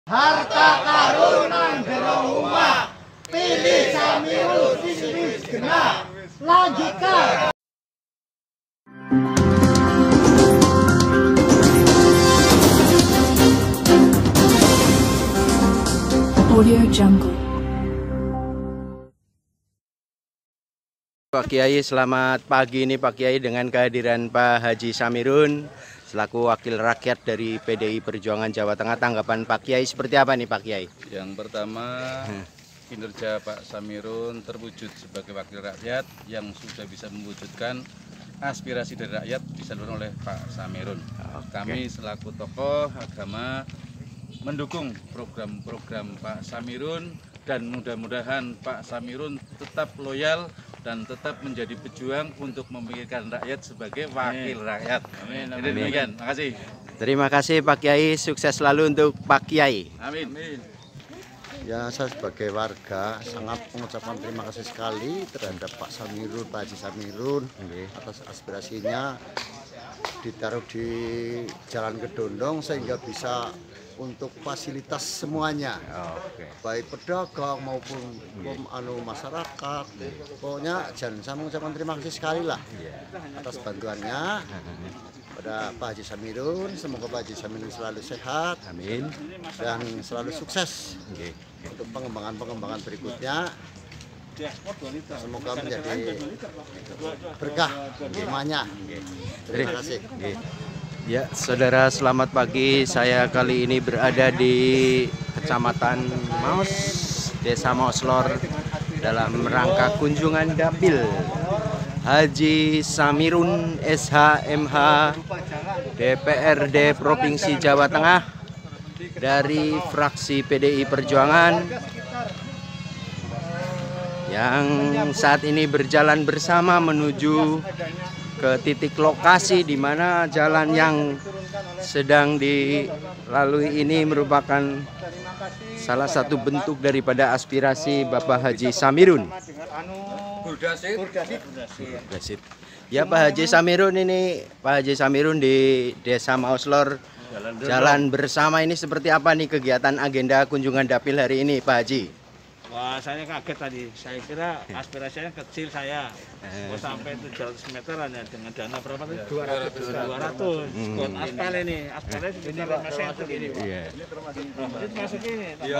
Harta karunan jero omah, pilih Samirun sing genah. Lanjutkan. Audio Jungle. Pak Kiai, selamat pagi ini Pak Kiai, dengan kehadiran Pak Haji Samirun selaku wakil rakyat dari PDI Perjuangan Jawa Tengah. Tanggapan Pak Kiai seperti apa nih Pak Kiai? Yang pertama, kinerja Pak Samirun terwujud sebagai wakil rakyat yang sudah bisa mewujudkan aspirasi dari rakyat disalurkan oleh Pak Samirun. Kami selaku tokoh agama mendukung program-program Pak Samirun dan mudah-mudahan Pak Samirun tetap loyal dan tetap menjadi pejuang untuk memikirkan rakyat sebagai wakil rakyat. Amin. Jadi demikian. Makasih. Terima kasih Pak Kiai, sukses selalu untuk Pak Kiai. Amin. Ya, saya sebagai warga sangat mengucapkan terima kasih sekali terhadap Pak Samirun, Pak Haji Samirun atas aspirasinya ditaruh di Jalan Kedondong sehingga bisa untuk fasilitas semuanya, baik pedagang maupun masyarakat. Pokoknya saya mengucapkan terima kasih sekali lah atas bantuannya pada Pak Haji Samirun. Semoga Pak Haji Samirun selalu sehat, amin, dan selalu sukses untuk pengembangan berikutnya. Semoga menjadi berkah semuanya. Terima kasih. Ya, saudara, selamat pagi. Saya kali ini berada di Kecamatan Maos, Desa Maoslor, dalam rangka kunjungan dapil Haji Samirun SH.MH DPRD Provinsi Jawa Tengah dari fraksi PDI Perjuangan yang saat ini berjalan bersama menuju ke titik lokasi di mana jalan yang sedang dilalui ini merupakan salah satu bentuk daripada aspirasi Bapak Haji Samirun. Ya, Pak Haji Samirun ini, Pak Haji Samirun di Desa Maoslor jalan bersama ini seperti apa nih kegiatan agenda kunjungan dapil hari ini Pak Haji? Wah, saya kaget tadi. Saya kira aspirasinya kecil saya. Mau sampai 700 meter hanya dengan dana berapa tadi? 200. Buat aspal ini. Aspalnya sekitar 5 cm ini. Iya. Ini termasuk ini. Iya.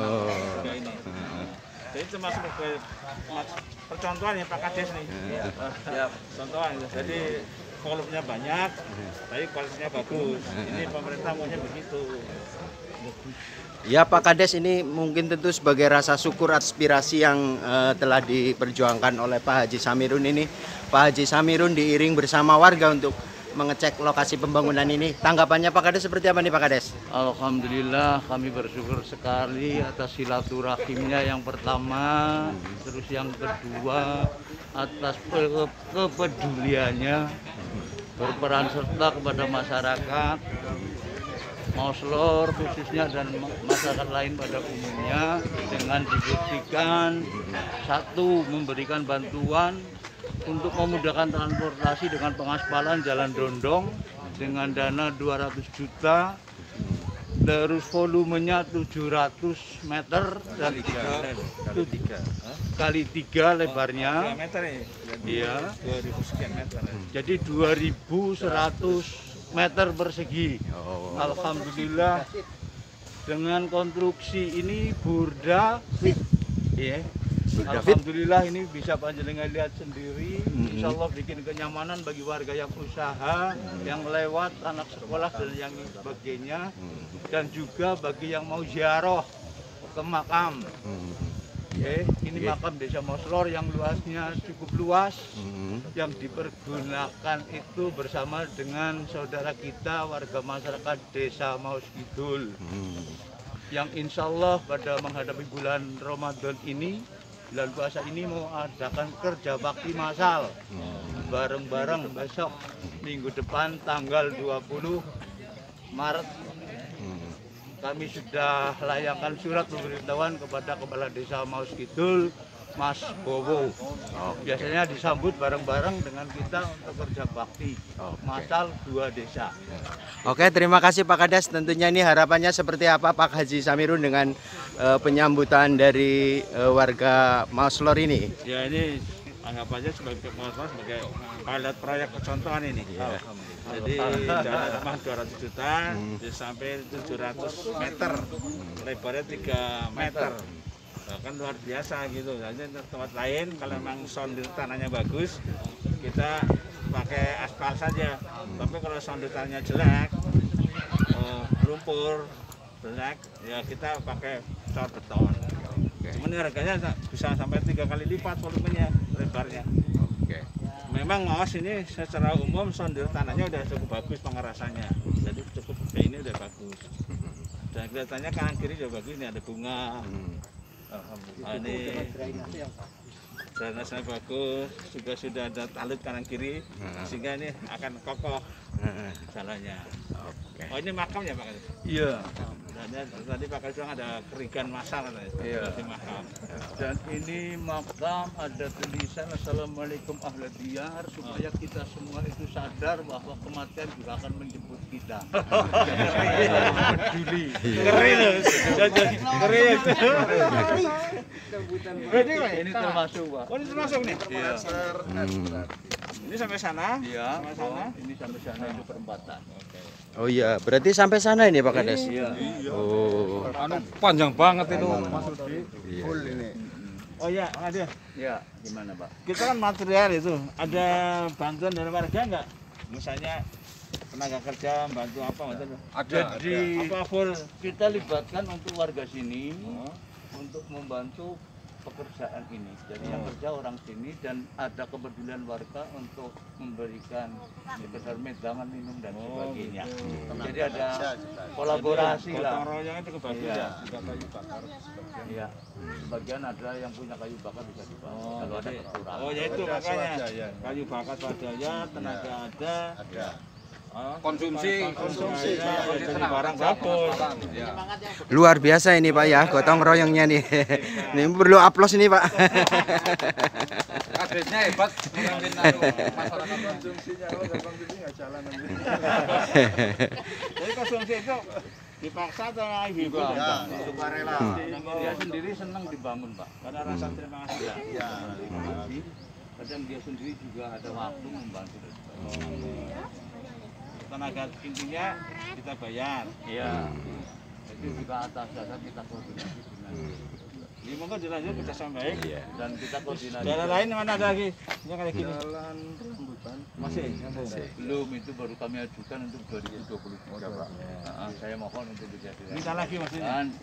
Jadi termasuk percontohan ya Pak Kades nih. Ya, contohan. Jadi volumenya banyak, tapi kualitasnya bagus. Ini pemerintah maunya begitu. Ya Pak Kades, ini mungkin tentu sebagai rasa syukur aspirasi yang telah diperjuangkan oleh Pak Haji Samirun ini. Pak Haji Samirun diiring bersama warga untuk mengecek lokasi pembangunan ini. Tanggapannya Pak Kades seperti apa nih Pak Kades? Alhamdulillah, kami bersyukur sekali atas silaturahimnya yang pertama, terus yang kedua atas kepeduliannya berperan serta kepada masyarakat Maoslor khususnya dan masyarakat lain pada umumnya dengan dibuktikan satu, memberikan bantuan untuk memudahkan transportasi dengan pengaspalan jalan Dondong dengan dana 200 juta, terus volumenya 700 meter dan kali 3 lebarnya. Iya. 2000 sekian meter. Jadi 2100 meter persegi. Alhamdulillah dengan konstruksi ini burda fit. Ya. Alhamdulillah ini bisa panjenengan lihat sendiri. Insya Allah bikin kenyamanan bagi warga yang usaha, yang lewat, anak sekolah dan yang sebagainya, dan juga bagi yang mau ziarah ke makam. Ini makam Desa Maoslor yang luasnya cukup luas, yang dipergunakan itu bersama dengan saudara kita warga masyarakat Desa Maos Kidul, yang insya Allah pada menghadapi bulan Ramadan ini, bulan puasa ini mau adakan kerja bakti massal bareng-bareng besok minggu depan tanggal 20 Maret. Kami sudah layangkan surat pemberitahuan kepada Kepala Desa Maos Kidul Mas Bowo. Biasanya disambut bareng-bareng dengan kita untuk kerja bakti. Masal 2 desa. Oke, terima kasih Pak Kades. Tentunya ini harapannya seperti apa Pak Haji Samirun dengan penyambutan dari warga Mauslor ini? Ya ini anggap aja sebagai pilot proyek contohan ini. Jadi dana rumah 200 juta sampai 700 meter, lebarnya 3 meter. Kan luar biasa gitu. Jadi tempat lain kalau memang sondir tanahnya bagus, kita pakai aspal saja. Tapi kalau sondir tanahnya jelek, lumpur, jelek, ya kita pakai cor beton. Cuman harganya bisa sampai 3 kali lipat volumenya, lebarnya. Memang ngawas ini secara umum sondir tanahnya udah cukup bagus pengerasannya. Jadi cukup kayak ini udah bagus. Dan kelihatannya kanan kiri juga bagus, ini ada bunga. Ini drainasenya bagus, juga sudah ada talut kanan kiri, sehingga ini akan kokoh jalannya. Oh ini makam ya Pak? Iya. Tadi Pak Kades bilang ada kerigan masal katanya. Iya. Di makam. Dan ini makam ada tulisan Assalamualaikum ahli diyar, supaya kita semua itu sadar bahwa kematian juga akan menjemput kita. Peduli. Keren loh. Keren. Ini termasuk Pak. Oh ini termasuk nih. Iya. Ini sampai sana. Iya. Sampai sana. Ini sampai sana itu perempatan. Oh iya, berarti sampai sana ini Pak Kades? Iya. Oh. Panjang banget itu Mas Rudi. Full ini. Oh iya, ada. Ya, gimana Pak? Kita kan material itu, ada bantuan dari warga nggak? Misalnya tenaga kerja, bantu apa? Jadi Apa full? kita libatkan untuk warga sini untuk membantu pekerjaan ini. Jadi yang kerja orang sini dan ada kepedulian warga untuk memberikan sekedar medangan minum dan sebagainya. Jadi ada kolaborasi lah. Gotong royongnya cukup bagus Iya. ya. Iya. Sebagian ada yang punya kayu bakar bisa dibantu. Kalau ada kekurangan. Oh ya itu makanya kayu bakar swadaya, tenaga ada. Konsumsi Ya, jadi barang bagus. Luar biasa ini Pak ya, gotong royongnya nih. Ini perlu aplaus ini Pak. Kadesnya hebat mengambil masyarakat konsumsinya. Kalau nggak konsumsi nggak jalan nanti. Jadi konsumsi itu dipaksa atau ibu-ibu? Sukarela. Dia sendiri senang dibangun Pak. Karena rasa terima kasih. Iya. Kadang dia sendiri juga ada waktu membantu. Tenaga intinya kita bayar. Iya. Jadi juga atas dasar kita koordinasi dengan Ini monggo dilanjut kita sampai. dan kita koordinasi. Daerah lain mana ada lagi? Ini kayak gini. Jalan Rambutan. Masih. Belum, itu baru kami ajukan untuk 2023 Pak. Saya mohon untuk dijadikan. Minta lagi Mas ini. Dan,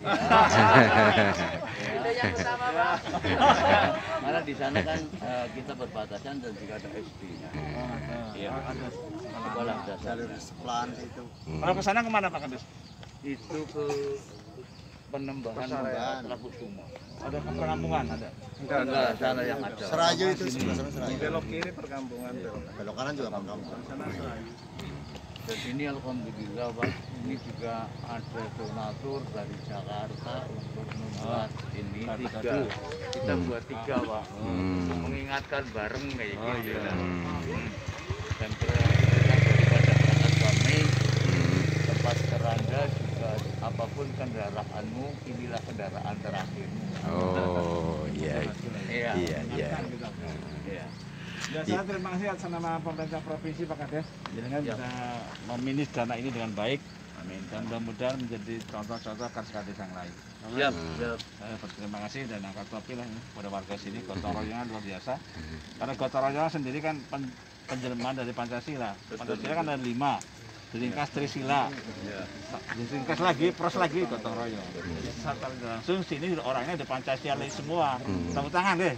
yang utama Pak. karena di sana kan kita berbatasan dan juga ada SD-nya. Iya. Sekolah dasar. Seplan itu. Kalau ke sana kemana Pak Kades? Itu ke penembahan Lakusumo. Ada ke perkampungan ada. Enggak, sana yang ada. Serayu itu sebelah sana Serayu. Belok kiri perkampungan. Belok kanan juga perkampungan. Dan ini alhamdulillah Pak, ini juga ada donatur dari Jakarta untuk membuat ini 3. Kita buat 3 Pak, untuk mengingatkan bareng kayak gitu. Dan daripada berangkat kami, tempat keranda juga apapun kendaraanmu, inilah kendaraan terakhirmu. Oh iya. Iya. Iya, iya. Iya. Dan saya terima kasih atas nama pemerintah provinsi Pak Kades. Jangan Ya. bisa memanage dana ini dengan baik. Amin. Dan mudah-mudahan menjadi contoh-contoh kades yang lain. Siap, siap. Saya berterima kasih dan angkat topi lah ini pada warga sini. Gotong royongnya luar biasa. Karena gotong royong sendiri kan penjelmaan dari Pancasila. Pancasila kan ada 5. Diringkas Trisila. Diringkas lagi, pros lagi gotong royong. Jadi secara langsung sini orangnya ada Pancasialis semua. Tepuk tangan deh.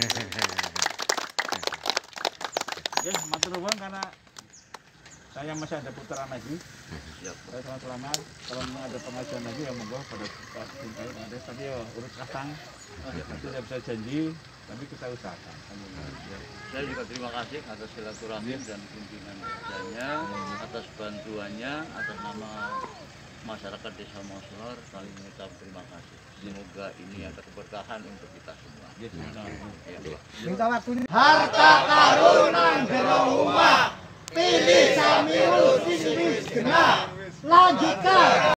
Ya, matur nuwun karena saya masih ada putaran lagi. Saya selamat. Kalau memang ada pengajuan lagi ya monggo pada Pak Bintang Kades. Tapi ya urut kasang. Nanti tidak bisa janji, tapi kita usahakan. Saya juga terima kasih atas silaturahmi dan pimpinan kerjanya, atas bantuannya, atas nama masyarakat Desa Moslor kami mengucap terima kasih. Semoga ini ada keberkahan untuk kita semua. Harta karunan gerombolan pilih Samirul sing wis genah lanjutkan.